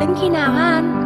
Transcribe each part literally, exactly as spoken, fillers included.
đến khi nào hả anh?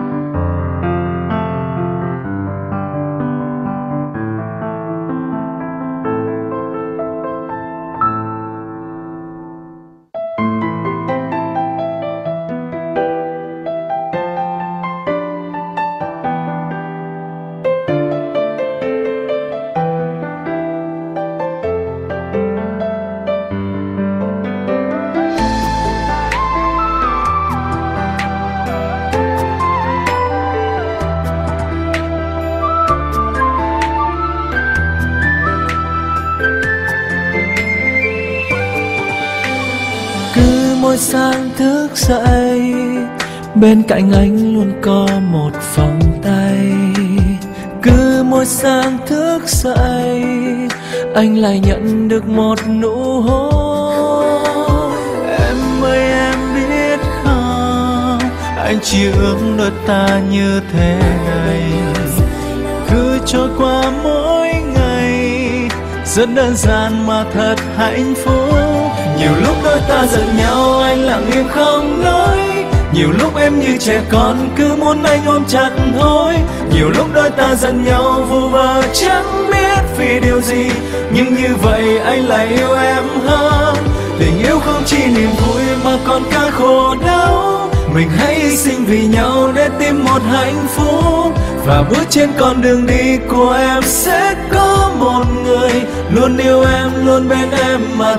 Mỗi sáng thức dậy, bên cạnh anh luôn có một vòng tay. Cứ mỗi sáng thức dậy, anh lại nhận được một nụ hôn. Em ơi em biết không, anh chỉ ước đôi ta như thế này, cứ trôi qua mỗi ngày, rất đơn giản mà thật hạnh phúc. Nhiều lúc đôi ta giận nhau anh lặng im không nói, nhiều lúc em như trẻ con cứ muốn anh ôm chặt thôi. Nhiều lúc đôi ta giận nhau vu vơ chẳng biết vì điều gì, nhưng như vậy anh lại yêu em hơn. Tình yêu không chỉ niềm vui mà còn cả khổ đau, mình hãy hy sinh vì nhau để tìm một hạnh phúc. Và bước trên con đường đi của em sẽ có một người luôn yêu em, luôn bên em mà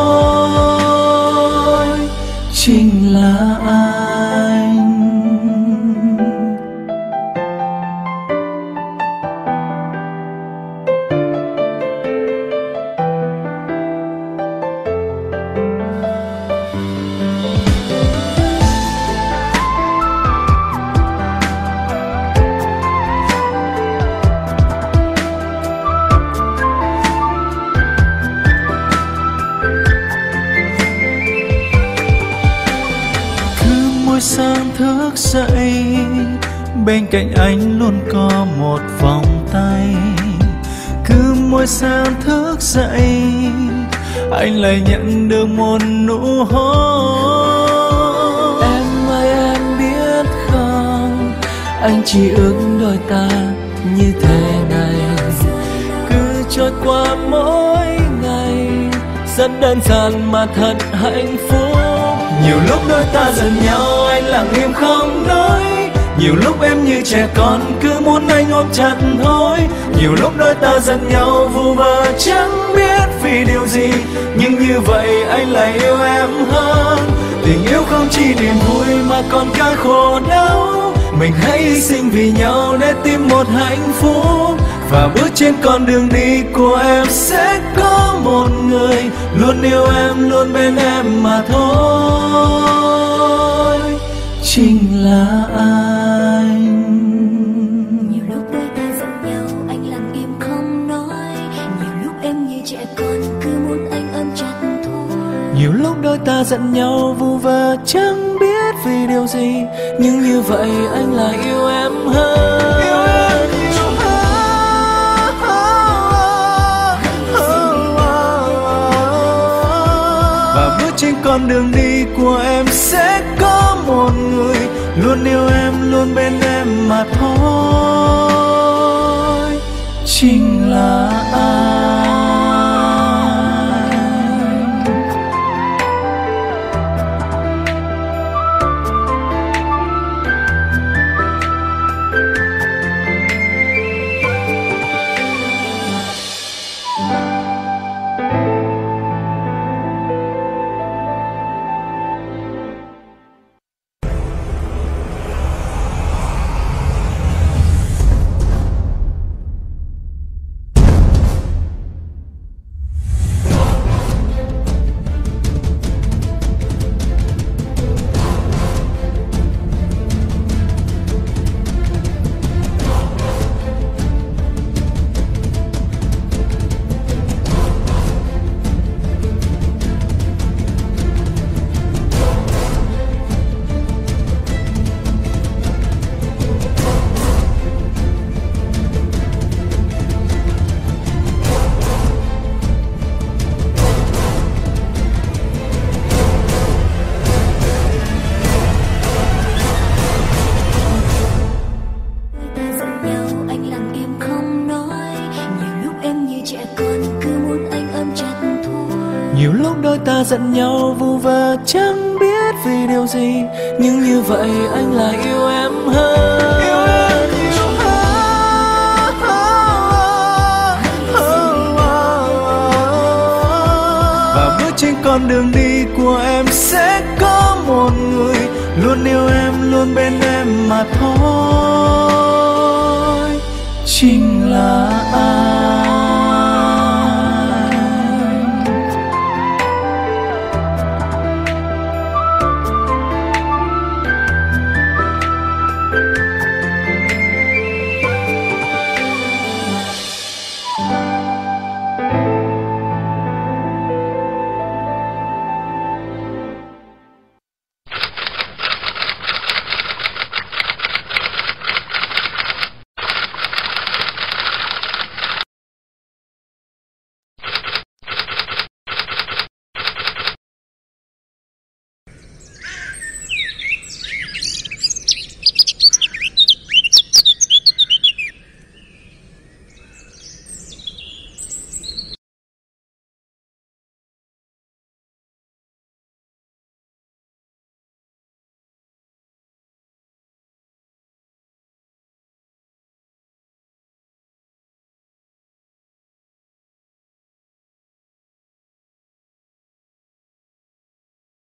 thôi, chính là anh. Mỗi sáng thức dậy, bên cạnh anh luôn có một vòng tay. Cứ mỗi sáng thức dậy, anh lại nhận được một nụ hôn. Em ơi em biết không, anh chỉ ước đôi ta như thế này, cứ trôi qua mỗi ngày, rất đơn giản mà thật hạnh phúc. Nhiều lúc đôi ta giận nhau anh lặng im không nói, nhiều lúc em như trẻ con cứ muốn anh ôm chặt thôi. Nhiều lúc đôi ta giận nhau vu vơ chẳng biết vì điều gì, nhưng như vậy anh lại yêu em hơn. Tình yêu không chỉ niềm vui mà còn cả khổ đau, mình hãy hy sinh vì nhau để tìm một hạnh phúc. Và bước trên con đường đi của em sẽ có một người luôn yêu em, luôn bên em mà thôi, chính là anh. Nhiều lúc đôi ta giận nhau anh lặng im không nói, nhiều lúc em như trẻ con cứ muốn anh ôm chặt thôi. Nhiều lúc đôi ta giận nhau vu vơ chẳng biết vì điều gì, nhưng như vậy anh lại yêu em hơn. Yêu em, yêu trên con đường đi của em sẽ có một người luôn yêu em, luôn bên em mà thôi, chính là anh. Nhiều lúc đôi ta giận nhau vu vơ chẳng biết vì điều gì, nhưng như vậy anh lại yêu em hơn. Yêu em nhiều hơn. Và bước trên con đường đi của em sẽ có một người luôn yêu em, luôn bên em mà thôi. Chính là anh.